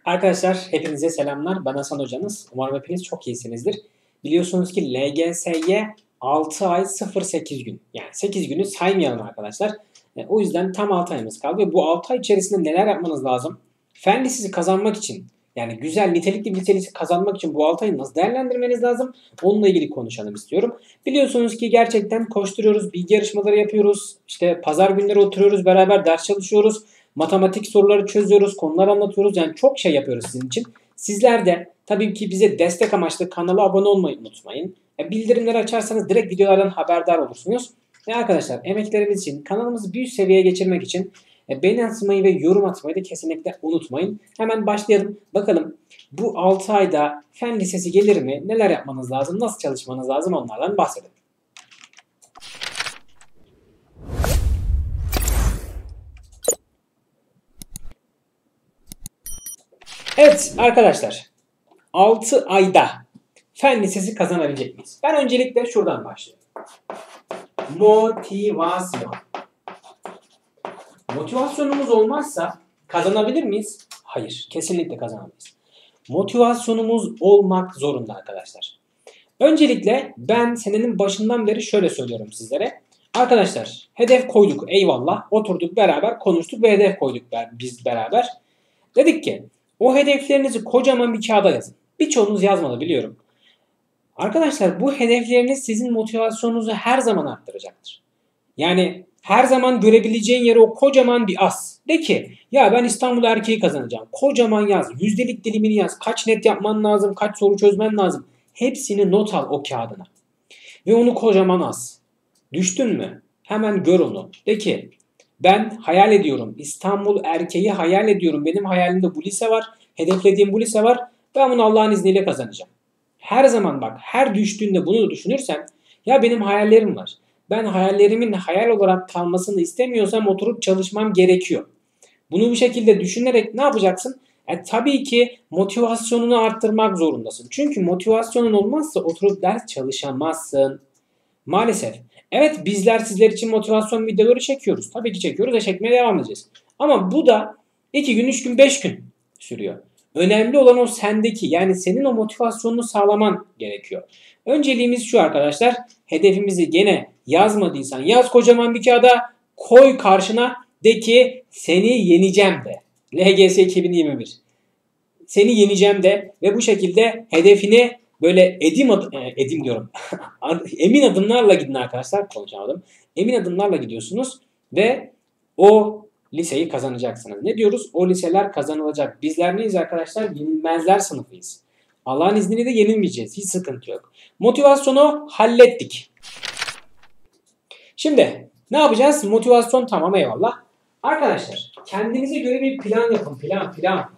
Arkadaşlar hepinize selamlar. Ben Hasan Hocanız. Umarım hepiniz çok iyisinizdir. Biliyorsunuz ki LGS'ye 6 ay 0-8 gün. Yani 8 günü saymayalım arkadaşlar. O yüzden tam 6 ayımız kaldı. Ve bu 6 ay içerisinde neler yapmanız lazım? Fen lisesi kazanmak için, yani güzel nitelikli bir lisesi kazanmak için bu 6 ayı nasıl değerlendirmeniz lazım? Onunla ilgili konuşalım istiyorum. Biliyorsunuz ki gerçekten koşturuyoruz, bilgi yarışmaları yapıyoruz. İşte pazar günleri oturuyoruz, beraber ders çalışıyoruz. Matematik soruları çözüyoruz, konular anlatıyoruz. Yani çok şey yapıyoruz sizin için. Sizler de tabii ki bize destek amaçlı kanala abone olmayı unutmayın. Bildirimleri açarsanız direkt videolardan haberdar olursunuz. Ve arkadaşlar emeklerimiz için kanalımızı bir üst seviyeye geçirmek için beğeni atmayı ve yorum atmayı da kesinlikle unutmayın. Hemen başlayalım. Bakalım bu 6 ayda fen lisesi gelir mi? Neler yapmanız lazım? Nasıl çalışmanız lazım? Onlardan bahsedelim. Evet arkadaşlar, 6 ayda fen lisesi kazanabilecek miyiz? Ben öncelikle şuradan başlıyorum. Motivasyon. Motivasyonumuz olmazsa kazanabilir miyiz? Hayır, kesinlikle kazanamayız. Motivasyonumuz olmak zorunda arkadaşlar. Öncelikle ben senenin başından beri şöyle söylüyorum sizlere. Arkadaşlar hedef koyduk, eyvallah. Oturduk beraber konuştuk ve hedef koyduk biz beraber. Dedik ki o hedeflerinizi kocaman bir kağıda yazın. Birçoğunuz yazmadı biliyorum. Arkadaşlar bu hedefleriniz sizin motivasyonunuzu her zaman arttıracaktır. Yani her zaman görebileceğin yere o kocaman bir as. De ki ya ben İstanbul erkeği kazanacağım. Kocaman yaz. Yüzdelik dilimini yaz. Kaç net yapman lazım. Kaç soru çözmen lazım. Hepsini not al o kağıdına. Ve onu kocaman as. Düştün mü? Hemen gör onu. De ki ben hayal ediyorum. İstanbul erkeği hayal ediyorum. Benim hayalimde bu lise var. Hedeflediğim bu lise var. Ben bunu Allah'ın izniyle kazanacağım. Her zaman bak, her düştüğünde bunu düşünürsen ya benim hayallerim var. Ben hayallerimin hayal olarak kalmasını istemiyorsam oturup çalışmam gerekiyor. Bunu bu şekilde düşünerek ne yapacaksın? Tabii ki motivasyonunu arttırmak zorundasın. Çünkü motivasyonun olmazsa oturup ders çalışamazsın. Maalesef. Evet bizler sizler için motivasyon videoları çekiyoruz. Tabii ki çekiyoruz ve çekmeye devam edeceğiz. Ama bu da 2 gün, 3 gün, 5 gün sürüyor. Önemli olan o sendeki, yani senin o motivasyonunu sağlaman gerekiyor. Önceliğimiz şu arkadaşlar. Hedefimizi gene yazmadıysan yaz kocaman bir kağıda, koy karşına, de ki seni yeneceğim de. LGS 2021. Seni yeneceğim de ve bu şekilde hedefini böyle edim diyorum. Emin adımlarla gidin arkadaşlar. Konuşamadım. Emin adımlarla gidiyorsunuz ve o liseyi kazanacaksınız. Ne diyoruz? O liseler kazanılacak. Bizler neyiz arkadaşlar? Yenilmezler sınıfıyız. Allah'ın izniyle de yenilmeyeceğiz. Hiç sıkıntı yok. Motivasyonu hallettik. Şimdi ne yapacağız? Motivasyon tamam, eyvallah. Arkadaşlar kendinize göre bir plan yapın. Plan.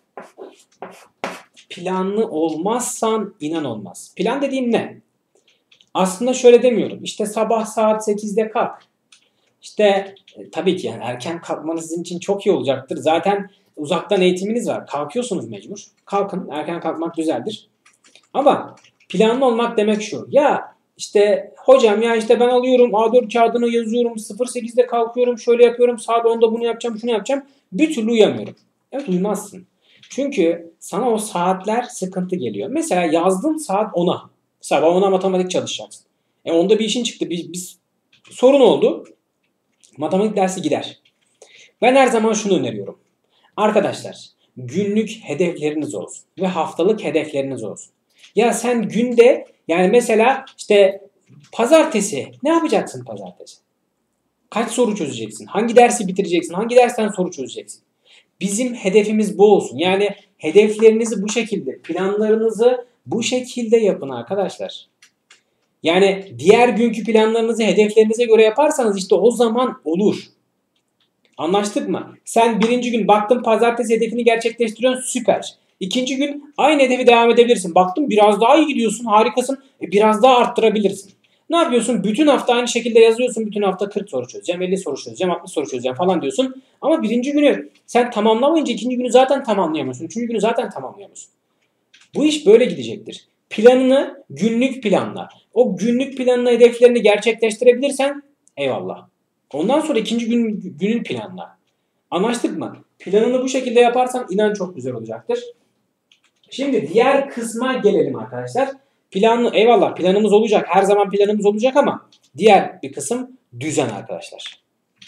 Planlı olmazsan inan olmaz. Plan dediğim ne? Aslında şöyle demiyorum. İşte sabah saat 8'de kalk. İşte tabii ki yani erken kalkmanız sizin için çok iyi olacaktır. Zaten uzaktan eğitiminiz var. Kalkıyorsunuz mecbur. Kalkın. Erken kalkmak güzeldir. Ama planlı olmak demek şu. Ya işte hocam ya işte ben alıyorum A4 kağıdını yazıyorum. 08'de kalkıyorum. Şöyle yapıyorum. Saat 10'da bunu yapacağım. Şunu yapacağım. Bir türlü uyuyamıyorum. Evet, uyumazsın. Çünkü sana o saatler sıkıntı geliyor. Mesela yazdın saat 10'a. Sabah 10'a matematik çalışacaksın. Onda bir işin çıktı. Bir sorun oldu. Matematik dersi gider. Ben her zaman şunu öneriyorum. Arkadaşlar günlük hedefleriniz olsun. Ve haftalık hedefleriniz olsun. Ya sen günde yani mesela işte pazartesi ne yapacaksın pazartesi? Kaç soru çözeceksin? Hangi dersi bitireceksin? Hangi dersten soru çözeceksin? Bizim hedefimiz bu olsun. Yani hedeflerinizi bu şekilde, planlarınızı bu şekilde yapın arkadaşlar. Yani diğer günkü planlarınızı hedeflerinize göre yaparsanız işte o zaman olur. Anlaştık mı? Sen birinci gün baktın pazartesi hedefini gerçekleştiriyorsun, süper. İkinci gün aynı hedefi devam edebilirsin. Baktın biraz daha iyi gidiyorsun, harikasın. Biraz daha arttırabilirsin. Ne yapıyorsun? Bütün hafta aynı şekilde yazıyorsun. Bütün hafta 40 soru çözeceğim, 50 soru çözeceğim, 60 soru çözeceğim falan diyorsun. Ama birinci günü sen tamamlamayınca ikinci günü zaten tamamlayamıyorsun. Üçüncü günü zaten tamamlayamıyorsun. Bu iş böyle gidecektir. Planını günlük planla. O günlük planla hedeflerini gerçekleştirebilirsen eyvallah. Ondan sonra ikinci günün planla. Anlaştık mı? Planını bu şekilde yaparsan inan çok güzel olacaktır. Şimdi diğer kısma gelelim arkadaşlar. Eyvallah planımız olacak. Her zaman planımız olacak ama diğer bir kısım düzen arkadaşlar.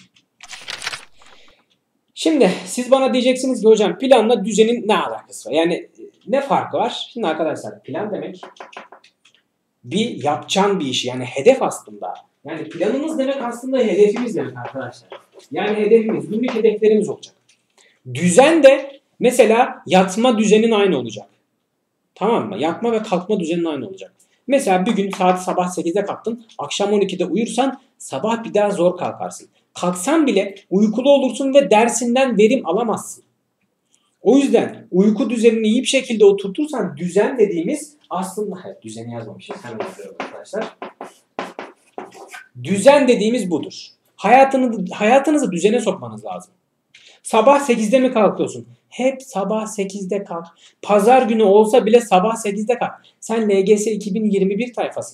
Şimdi siz bana diyeceksiniz ki hocam planla düzenin ne alakası var? Yani ne farkı var? Şimdi arkadaşlar plan demek bir yapacağın bir işi, yani hedef aslında. Yani planımız demek aslında hedefimiz demek arkadaşlar. Yani hedefimiz, günlük hedeflerimiz olacak. Düzen de mesela yatma düzenin aynı olacak. Tamam mı? Yatma ve kalkma düzenin aynı olacak. Mesela bir gün sabah 8'de kalktın, akşam 12'de uyursan sabah bir daha zor kalkarsın. Kalksan bile uykulu olursun ve dersinden verim alamazsın. O yüzden uyku düzenini iyi bir şekilde oturtursan düzen dediğimiz aslında düzeni yazmamışız. Hemen yazıyorum arkadaşlar. Düzen dediğimiz budur. Hayatınızı düzene sokmanız lazım. Sabah 8'de mi kalkıyorsun? Hep sabah 8'de kalk. Pazar günü olsa bile sabah 8'de kalk. Sen LGS 2021 tayfasın.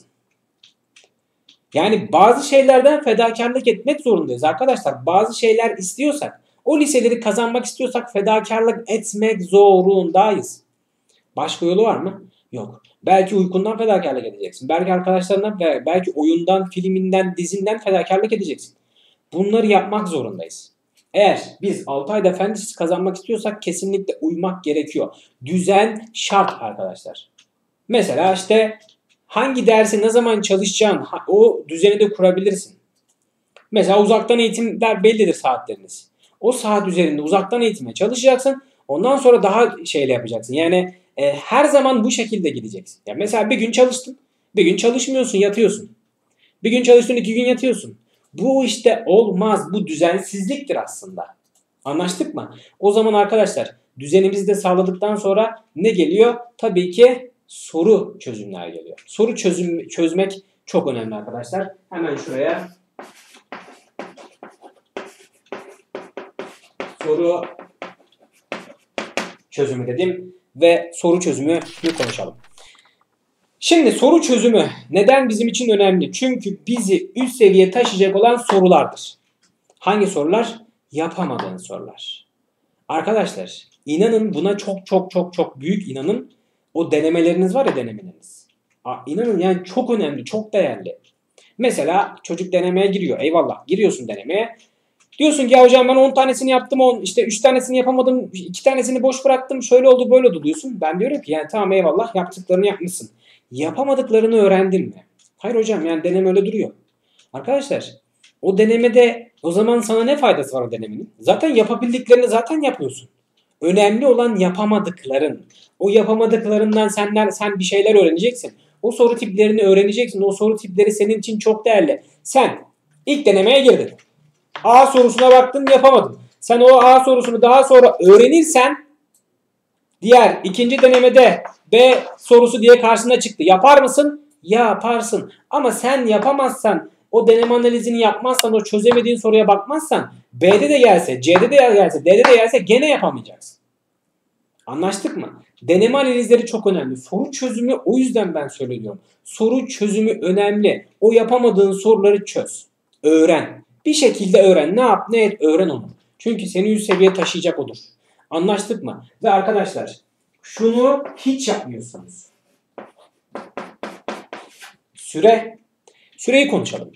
Yani bazı şeylerden fedakarlık etmek zorundayız arkadaşlar. Bazı şeyler istiyorsak, o liseleri kazanmak istiyorsak fedakarlık etmek zorundayız. Başka yolu var mı? Yok. Belki uykundan fedakarlık edeceksin. Belki arkadaşlarından, belki oyundan, filminden, dizinden fedakarlık edeceksin. Bunları yapmak zorundayız. Eğer biz 6 ayda fen lisesi kazanmak istiyorsak kesinlikle uymak gerekiyor. Düzen şart arkadaşlar. Mesela işte hangi dersi ne zaman çalışacağın, o düzeni de kurabilirsin. Mesela uzaktan eğitimler bellidir saatleriniz. O saat üzerinde uzaktan eğitime çalışacaksın. Ondan sonra daha şeyle yapacaksın. Yani her zaman bu şekilde gideceksin. Yani mesela bir gün çalıştın, bir gün çalışmıyorsun, yatıyorsun. Bir gün çalıştın, 2 gün yatıyorsun. Bu işte olmaz. Bu düzensizliktir aslında. Anlaştık mı? O zaman arkadaşlar düzenimizi de sağladıktan sonra ne geliyor? Tabii ki soru çözümler geliyor. Soru çözmek çok önemli arkadaşlar. Hemen şuraya soru çözümü dedim ve soru çözümü konuşalım. Şimdi soru çözümü neden bizim için önemli? Çünkü bizi üst seviyeye taşıyacak olan sorulardır. Hangi sorular? Yapamadığın sorular. Arkadaşlar inanın buna çok büyük inanın. O denemeleriniz var ya, denemeleriniz. İnanın yani çok önemli, çok değerli. Mesela çocuk denemeye giriyor. Eyvallah, giriyorsun denemeye. Diyorsun ki ya hocam ben 10 tanesini yaptım, işte 3 tanesini yapamadım, 2 tanesini boş bıraktım, şöyle oldu böyle oldu diyorsun. Ben diyorum ki yani tamam eyvallah, yaptıklarını yapmışsın. Yapamadıklarını öğrendin mi? Hayır hocam, yani deneme öyle duruyor. Arkadaşlar o denemede o zaman sana ne faydası var o denemenin? Zaten yapabildiklerini zaten yapıyorsun. Önemli olan yapamadıkların. O yapamadıklarından sen bir şeyler öğreneceksin. O soru tiplerini öğreneceksin. O soru tipleri senin için çok değerli. Sen ilk denemeye girdin. A sorusuna baktın, yapamadın. Sen o A sorusunu daha sonra öğrenirsen diğer ikinci denemede B sorusu diye karşına çıktı. Yapar mısın? Yaparsın. Ama sen yapamazsan, o deneme analizini yapmazsan, o çözemediğin soruya bakmazsan B'de de gelse, C'de de gelse, D'de de gelse gene yapamayacaksın. Anlaştık mı? Deneme analizleri çok önemli. Soru çözümü, o yüzden ben söylüyorum. Soru çözümü önemli. O yapamadığın soruları çöz. Öğren. Bir şekilde öğren. Ne yap ne et öğren onu. Çünkü seni üst seviyeye taşıyacak odur. Anlaştık mı? Ve arkadaşlar şunu hiç yapmıyorsunuz. Süreyi konuşalım.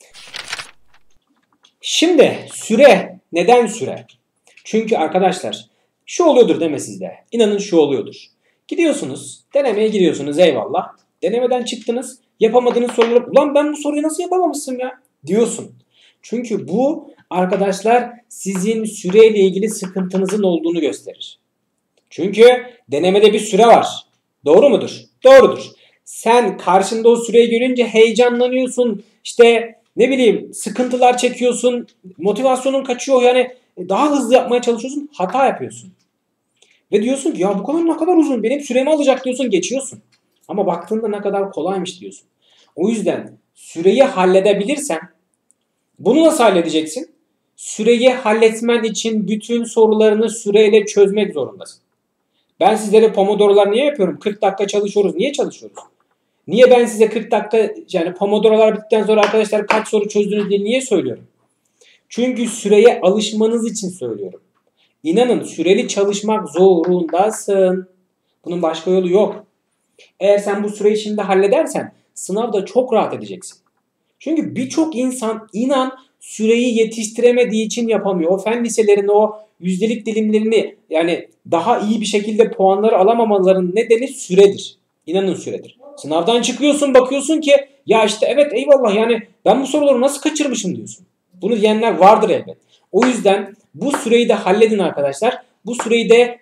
Şimdi süre. Neden süre? Çünkü arkadaşlar şu oluyordur deme sizde. İnanın şu oluyordur. Gidiyorsunuz, denemeye giriyorsunuz, eyvallah. Denemeden çıktınız, yapamadığınız soruları, ulan ben bu soruyu nasıl yapamamışsın ya diyorsun. Çünkü bu arkadaşlar sizin süreyle ilgili sıkıntınızın olduğunu gösterir. Çünkü denemede bir süre var. Doğru mudur? Doğrudur. Sen karşında o süreyi görünce heyecanlanıyorsun. İşte ne bileyim sıkıntılar çekiyorsun. Motivasyonun kaçıyor. Yani daha hızlı yapmaya çalışıyorsun. Hata yapıyorsun. Ve diyorsun ki ya bu kadar ne kadar uzun. Benim süremi alacak diyorsun. Geçiyorsun. Ama baktığında ne kadar kolaymış diyorsun. O yüzden süreyi halledebilirsen bunu nasıl halledeceksin? Süreyi halletmen için bütün sorularını süreyle çözmek zorundasın. Ben sizlere Pomodoro'lar niye yapıyorum? 40 dakika çalışıyoruz. Niye çalışıyoruz? Niye ben size 40 dakika yani Pomodoro'lar bittikten sonra arkadaşlar kaç soru çözdünüz diye niye söylüyorum? Çünkü süreye alışmanız için söylüyorum. İnanın süreli çalışmak zorundasın. Bunun başka yolu yok. Eğer sen bu süreyi şimdi halledersen sınavda çok rahat edeceksin. Çünkü birçok insan inan süreyi yetiştiremediği için yapamıyor. O fen liselerinin o yüzdelik dilimlerini yani daha iyi bir şekilde puanları alamamaların nedeni süredir. İnanın süredir. Sınavdan çıkıyorsun bakıyorsun ki ya işte evet eyvallah yani ben bu soruları nasıl kaçırmışım diyorsun. Bunu diyenler vardır elbet. O yüzden bu süreyi de halledin arkadaşlar. Bu süreyi de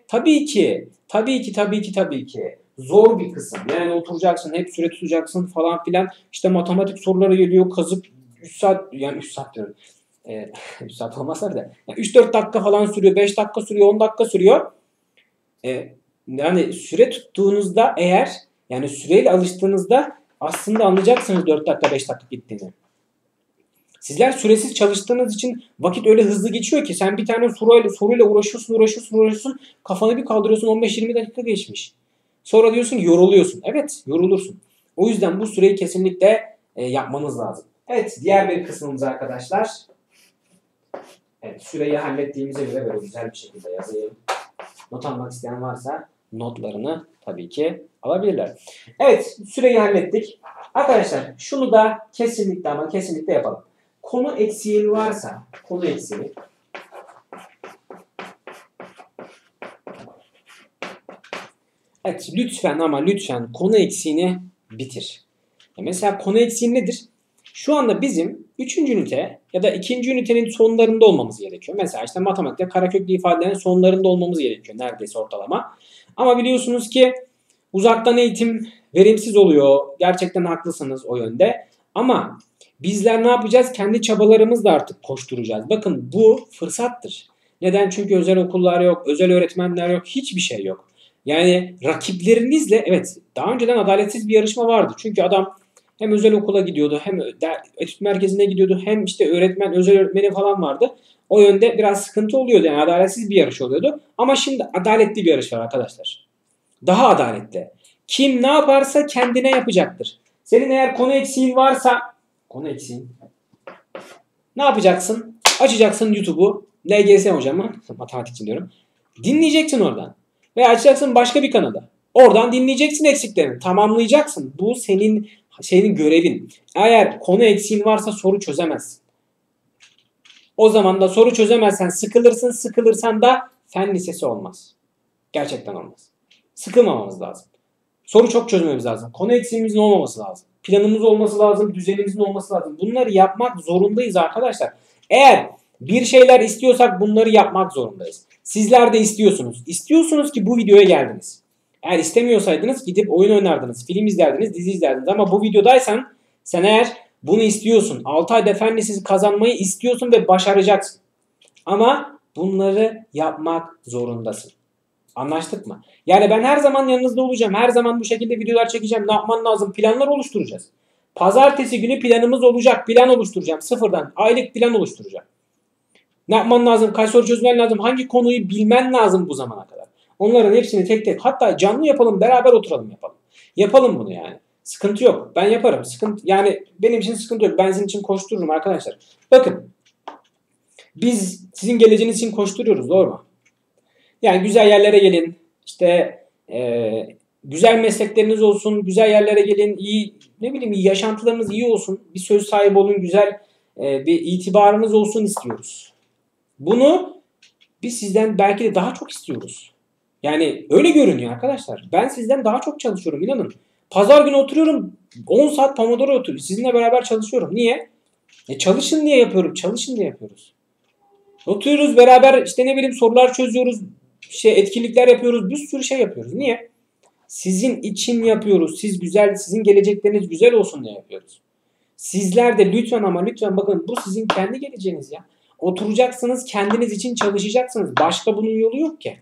tabii ki zor bir kısım. Yani oturacaksın, hep süre tutacaksın falan filan. İşte matematik soruları geliyor, kazıp 3 saat yani 3 saat diyorum. 3 saat olmazsa da. Yani 3-4 dakika falan sürüyor, 5 dakika sürüyor, 10 dakika sürüyor. Yani süre tuttuğunuzda eğer yani süreyle alıştığınızda aslında anlayacaksınız 4 dakika 5 dakika gittiğini. Sizler süresiz çalıştığınız için vakit öyle hızlı geçiyor ki sen bir tane soruyla uğraşıyorsun kafanı bir kaldırıyorsun 15-20 dakika geçmiş. Sonra diyorsun ki yoruluyorsun. Evet yorulursun. O yüzden bu süreyi kesinlikle yapmanız lazım. Evet diğer bir kısmımız arkadaşlar. Evet süreyi hallettiğimize göre böyle güzel bir şekilde yazayım. Not almak isteyen varsa notlarını tabii ki alabilirler. Evet süreyi hallettik. Arkadaşlar şunu da kesinlikle ama kesinlikle yapalım. Konu eksiği varsa konu eksiği evet lütfen ama lütfen konu eksiğini bitir. Mesela konu eksiği nedir? Şu anda bizim 3. ünite ya da 2. ünitenin sonlarında olmamız gerekiyor. Mesela işte matematikte karaköklü ifadelerin sonlarında olmamız gerekiyor neredeyse ortalama. Ama biliyorsunuz ki uzaktan eğitim verimsiz oluyor. Gerçekten haklısınız o yönde. Ama bizler ne yapacağız? Kendi çabalarımızla artık koşturacağız. Bakın bu fırsattır. Neden? Çünkü özel okullar yok, özel öğretmenler yok, hiçbir şey yok. Yani rakiplerinizle evet daha önceden adaletsiz bir yarışma vardı. Çünkü adam hem özel okula gidiyordu hem etüt merkezine gidiyordu hem işte özel öğretmeni falan vardı. O yönde biraz sıkıntı oluyordu yani adaletsiz bir yarış oluyordu. Ama şimdi adaletli bir yarış var arkadaşlar. Daha adaletli. Kim ne yaparsa kendine yapacaktır. Senin eğer konu eksiğin varsa ne yapacaksın? Açacaksın YouTube'u. LGS hocamı matematik için diyorum. Dinleyeceksin oradan. Veya açacaksın başka bir kanada. Oradan dinleyeceksin eksiklerini. Tamamlayacaksın. Bu senin görevin. Eğer konu eksiğin varsa soru çözemezsin. O zaman da soru çözemezsen sıkılırsın. Sıkılırsan da fen lisesi olmaz. Gerçekten olmaz. Sıkılmamamız lazım. Soru çok çözmemiz lazım. Konu eksiğimizin olmaması lazım. Planımız olması lazım. Düzenimizin olması lazım. Bunları yapmak zorundayız arkadaşlar. Eğer bir şeyler istiyorsak bunları yapmak zorundayız. Sizler de istiyorsunuz. İstiyorsunuz ki bu videoya geldiniz. Eğer istemiyorsaydınız gidip oyun oynardınız, film izlerdiniz, dizi izlerdiniz. Ama bu videodaysan sen eğer bunu istiyorsun. 6 ayda fen lisesi kazanmayı istiyorsun ve başaracaksın. Ama bunları yapmak zorundasın. Anlaştık mı? Yani ben her zaman yanınızda olacağım. Her zaman bu şekilde videolar çekeceğim. Ne yapman lazım? Planlar oluşturacağız. Pazartesi günü planımız olacak. Plan oluşturacağım. Sıfırdan. Aylık plan oluşturacağım. Ne yapman lazım? Kaç soru çözmen lazım? Hangi konuyu bilmen lazım bu zamana kadar? Onların hepsini tek tek hatta canlı yapalım. Beraber oturalım yapalım. Yapalım bunu yani. Sıkıntı yok. Ben yaparım. Yani benim için sıkıntı yok. Ben sizin için koştururum arkadaşlar. Bakın. Biz sizin geleceğiniz için koşturuyoruz. Doğru mu? Yani güzel yerlere gelin. İşte güzel meslekleriniz olsun. Güzel yerlere gelin. İyi yaşantılarınız iyi olsun. Bir söz sahibi olun. Güzel bir itibarınız olsun istiyoruz. Bunu biz sizden belki de daha çok istiyoruz. Yani öyle görünüyor arkadaşlar. Ben sizden daha çok çalışıyorum inanın. Pazar günü oturuyorum 10 saat Pomodoro oturuyorum. Sizinle beraber çalışıyorum. Niye? Çalışın diye yapıyorum. Çalışın diye yapıyoruz. Oturuyoruz beraber işte sorular çözüyoruz. Etkinlikler yapıyoruz. Bir sürü şey yapıyoruz. Niye? Sizin için yapıyoruz. Sizin gelecekleriniz güzel olsun diye yapıyoruz. Sizler de lütfen ama lütfen bakın bu sizin kendi geleceğiniz ya. Oturacaksınız kendiniz için çalışacaksınız. Başka bunun yolu yok ki.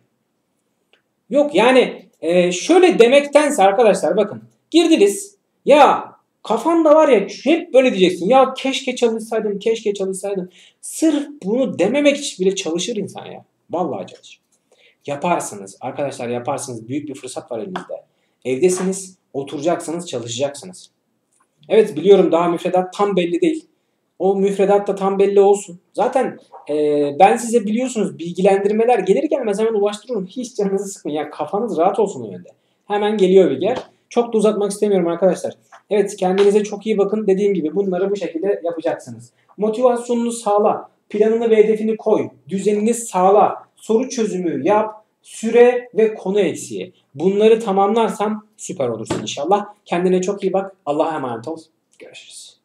Yok yani şöyle demektense arkadaşlar bakın girdiniz ya kafanda var ya hep böyle diyeceksin ya keşke çalışsaydım. Sırf bunu dememek için bile çalışır insan ya. Vallahi çalışır. Yaparsınız arkadaşlar yaparsınız büyük bir fırsat var elinizde. Evdesiniz oturacaksınız çalışacaksınız. Evet biliyorum daha müfredat tam belli değil. O müfredat da tam belli olsun. Zaten ben size biliyorsunuz bilgilendirmeler gelir gelmez hemen ulaştırıyorum. Hiç canınızı sıkmayın. Ya kafanız rahat olsun o yönde. Hemen geliyor bilgiler. Çok da uzatmak istemiyorum arkadaşlar. Evet, kendinize çok iyi bakın. Dediğim gibi bunları bu şekilde yapacaksınız. Motivasyonunu sağla. Planını ve hedefini koy. Düzenini sağla. Soru çözümü yap. Süre ve konu eksiği. Bunları tamamlarsan süper olursun inşallah. Kendine çok iyi bak. Allah'a emanet ol. Görüşürüz.